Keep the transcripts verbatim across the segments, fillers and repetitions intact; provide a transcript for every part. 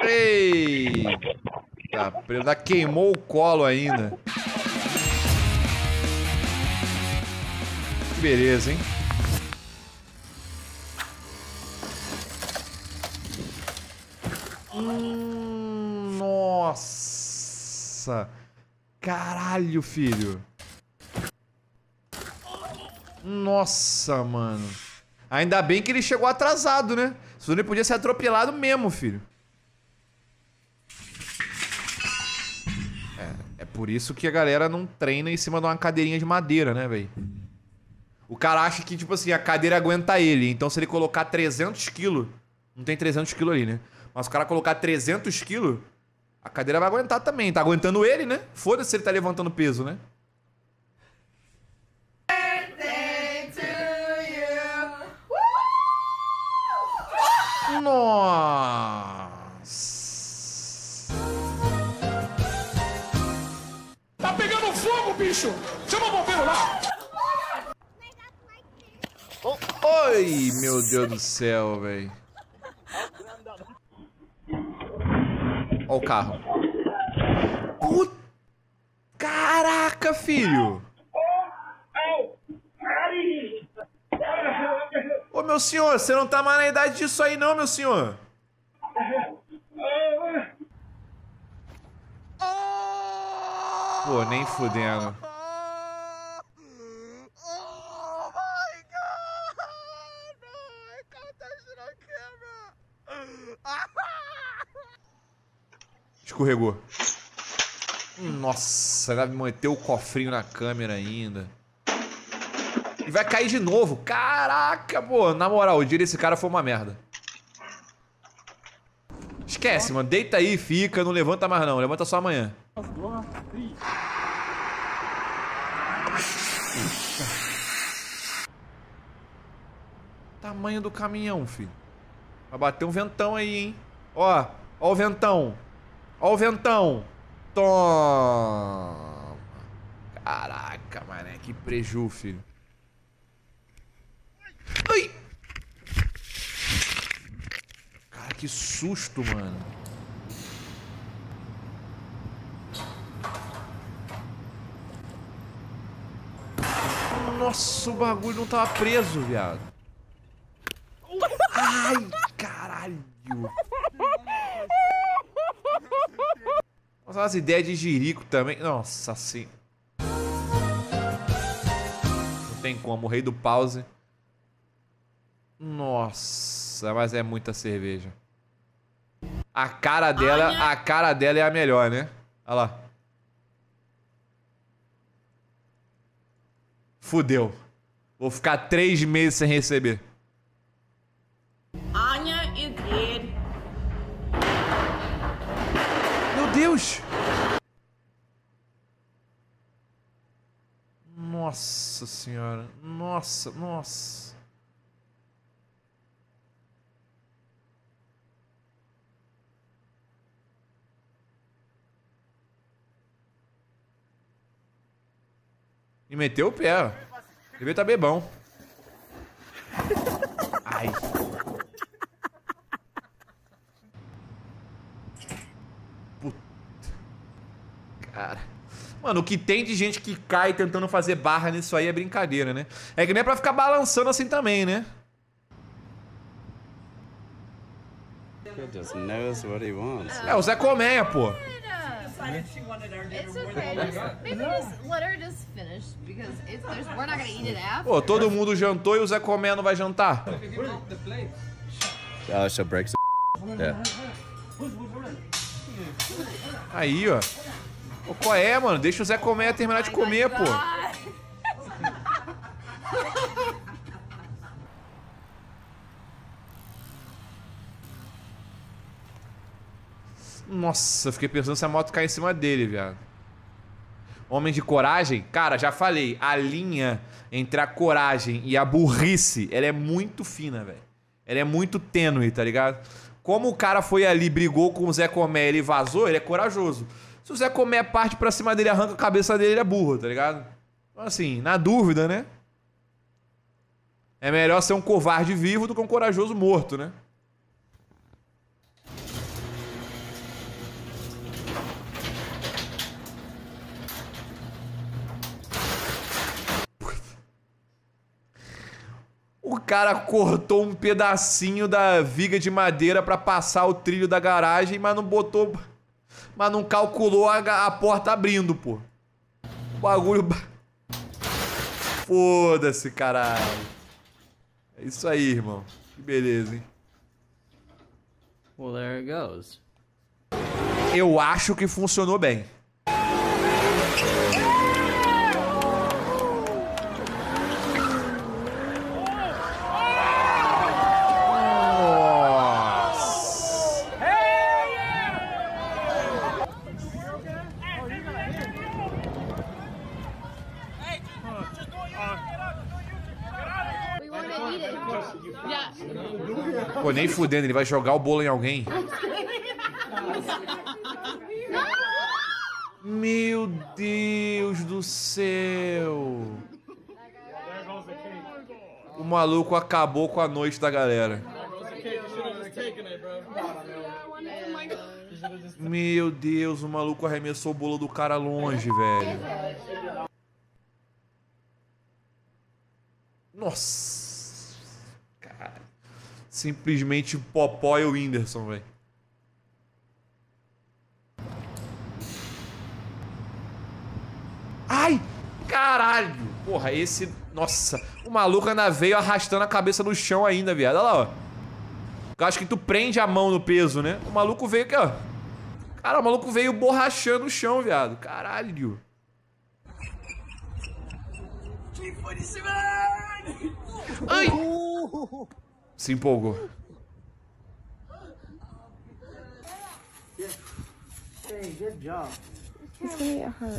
Ei! Tá, ainda queimou o colo ainda. Que beleza, hein? Hum, nossa! Caralho, filho! Nossa, mano! Ainda bem que ele chegou atrasado, né? Senão ele podia ser atropelado mesmo, filho. É, é por isso que a galera não treina em cima de uma cadeirinha de madeira, né, velho? O cara acha que, tipo assim, a cadeira aguenta ele. Então se ele colocar trezentos quilos... Não tem trezentos quilos ali, né? Mas se o cara colocar trezentos quilos, a cadeira vai aguentar também. Tá aguentando ele, né? Foda-se se ele tá levantando peso, né? Nossa! Tá pegando fogo, bicho! Chama o bombeiro lá! Oh, oi, meu Deus do céu, velho. Ó o carro. Puta... Caraca, filho! Ô, meu senhor, você não tá mais na idade disso aí não, meu senhor. Pô, nem fudendo. Escorregou. Nossa, vai meter o cofrinho na câmera ainda. E vai cair de novo. Caraca, pô. Na moral, o dia desse cara foi uma merda. Esquece, mano. Deita aí, fica. Não levanta mais não. Levanta só amanhã. Tamanho do caminhão, filho. Vai bater um ventão aí, hein. Ó. Ó o ventão. Ó o ventão. Toma. Caraca, mané. Que preju, filho. Ai! Cara, que susto, mano. Nossa, o bagulho não tava preso, viado. Ai, caralho. Nossa, as ideias de jirico também. Nossa, assim. Não tem como, o rei do pause. Nossa, mas é muita cerveja. A cara dela, a cara dela é a melhor, né? Olha lá. Fudeu. Vou ficar três meses sem receber. Anya is dead. Meu Deus! Nossa senhora. Nossa, nossa. E meteu o pé, ó. Devia estar bebão. Ai. Puta. Cara. Mano, o que tem de gente que cai tentando fazer barra nisso aí é brincadeira, né? É que nem é pra ficar balançando assim também, né? Just knows what he wants. É, o Zé Colmeia, pô. It's okay. Maybe just let her just finish because it's, there's, we're not gonna eat it after. Pô, todo mundo jantou e o Zé Colmeia não vai jantar? Oh, she'll break some. Yeah. Aí, ó. Pô, qual é, mano? Deixa o Zé Colmeia terminar de comer, pô. Nossa, eu fiquei pensando se a moto cai em cima dele, viado. Homem de coragem? Cara, já falei. A linha entre a coragem e a burrice, ela é muito fina, velho. Ela é muito tênue, tá ligado? Como o cara foi ali, brigou com o Zé Comé, ele vazou, ele é corajoso. Se o Zé Comé parte pra cima dele, arranca a cabeça dele, ele é burro, tá ligado? Então, assim, na dúvida, né? É melhor ser um covarde vivo do que um corajoso morto, né? cara cortou um pedacinho da viga de madeira pra passar o trilho da garagem, mas não botou... Mas não calculou a, a porta abrindo, pô. O bagulho... Foda-se, caralho. É isso aí, irmão. Que beleza, hein? Well, there it goes. Eu acho que funcionou bem. Pô, nem fudendo, ele vai jogar o bolo em alguém. Meu Deus do céu. O maluco acabou com a noite da galera. Meu Deus, o maluco arremessou o bolo do cara longe, velho. Nossa. Simplesmente Popó e o Whindersson, velho. Ai! Caralho! Porra, esse... Nossa! O maluco ainda veio arrastando a cabeça no chão ainda, viado. Olha lá, ó. Eu acho que tu prende a mão no peso, né? O maluco veio aqui, ó. Cara, o maluco veio borrachando o chão, viado. Caralho! Ai! Se empolgou. Hey, good job. It's gonna get hurt.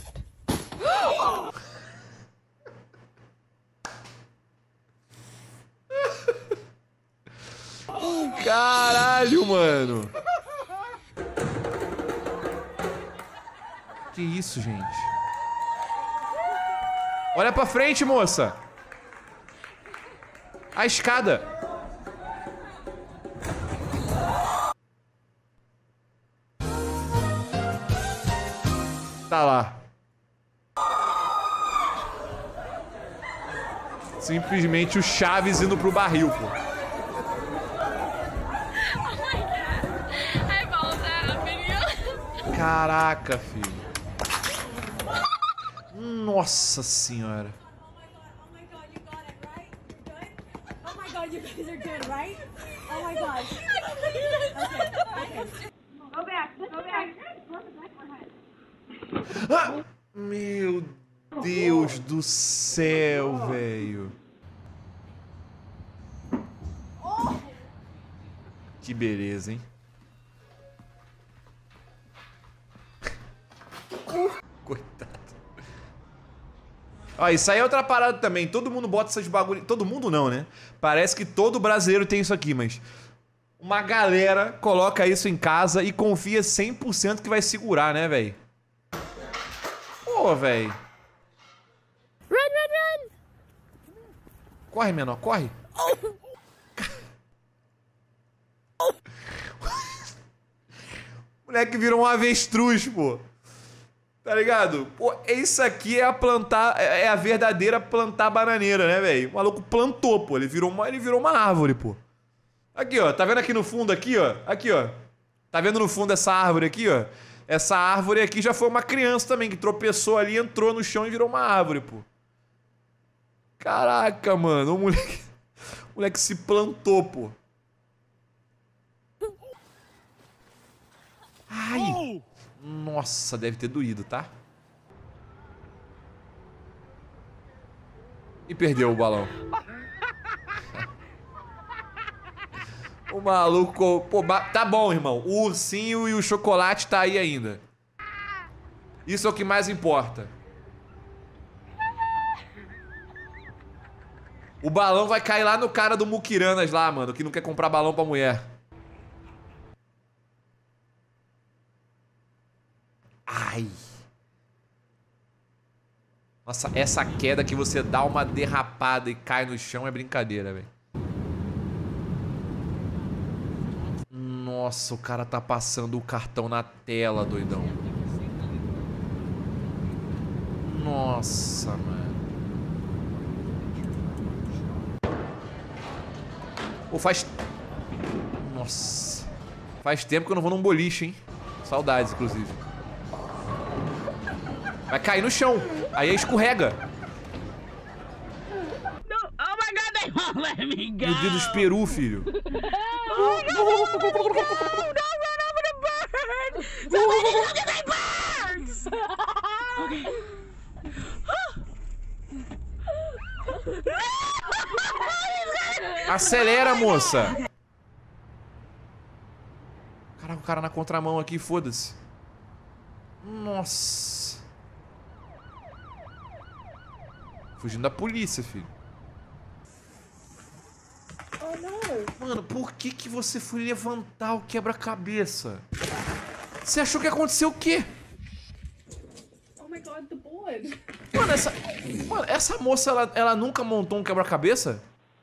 Caralho, mano. Que isso, gente? Olha pra frente, moça. A escada. Tá lá. Simplesmente o Chaves indo pro barril, pô. Caraca, filho. Nossa senhora. Oh my god, you guys are good, right? Oh my god. Okay, okay. Go back, go back. Ah, meu Deus do céu, velho. Que beleza, hein? Coitado. Ó, isso aí é outra parada também. Todo mundo bota essas bagulho... Todo mundo não, né? Parece que todo brasileiro tem isso aqui, mas... Uma galera coloca isso em casa e confia cem por cento que vai segurar, né, velho? Pô, velho. Run, run, run! Corre, menor, corre. O moleque virou um avestruz, pô. Tá ligado? Pô, isso aqui é a plantar... É a verdadeira plantar bananeira, né, velho? O maluco plantou, pô. Ele virou uma, ele virou uma árvore, pô. Aqui, ó. Tá vendo aqui no fundo, aqui, ó? Aqui, ó. Tá vendo no fundo essa árvore aqui, ó? Essa árvore aqui já foi uma criança também, que tropeçou ali, entrou no chão e virou uma árvore, pô. Caraca, mano. O moleque... O moleque se plantou, pô. Ai! Nossa, deve ter doído, tá? E perdeu o balão. O maluco... Pô, tá bom, irmão. O ursinho e o chocolate tá aí ainda. Isso é o que mais importa. O balão vai cair lá no cara do Muquiranas lá, mano, que não quer comprar balão pra mulher. Ai. Nossa, essa queda que você dá uma derrapada e cai no chão é brincadeira, velho. Nossa, o cara tá passando o cartão na tela, doidão. Nossa, mano. Pô, faz... Nossa. Faz tempo que eu não vou num boliche, hein? Saudades, inclusive. Vai cair no chão. Aí escorrega. Oh my God, they won't let me go. Meu Deus dos peru, filho. Oh, no, don't run over the bird. Somebody look at the birds. Acelera, moça. Caraca, o cara na contramão aqui, foda-se. Nossa. Fugindo da polícia, filho. Oh no. Mano, por que que você foi levantar o quebra-cabeça? Você achou que aconteceu o quê? Oh my God, the board. Mano, essa, mano, essa moça, ela, ela nunca montou um quebra-cabeça?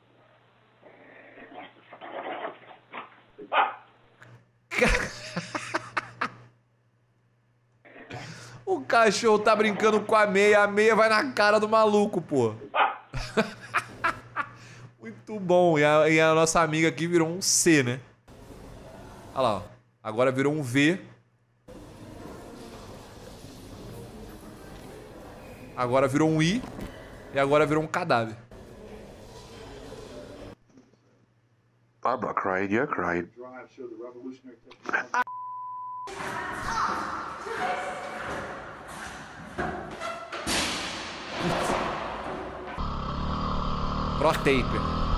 O cachorro tá brincando com a meia, a meia vai na cara do maluco, pô. Muito bom. E a, e a nossa amiga aqui virou um C, né? Olha lá, ó. Agora virou um V. Agora virou um I. E agora virou um cadáver. Barbara cried, you cried. Pro taper.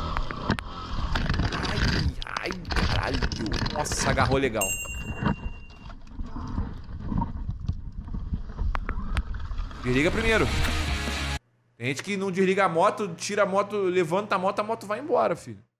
Ai, ai, caralho. Nossa, agarrou legal. Desliga primeiro. Tem gente que não desliga a moto, tira a moto, levanta a moto, a moto vai embora, filho.